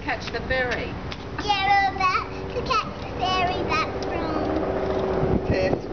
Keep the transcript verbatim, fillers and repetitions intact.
catch the ferry. Yeah, we're about to catch the ferry back from Perth